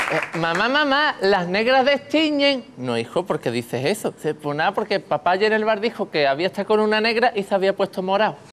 Mamá, mamá, las negras destiñen. No, hijo, ¿por qué dices eso? Pues nada, porque papá ayer en el bar dijo que había estado con una negra y se había puesto morado.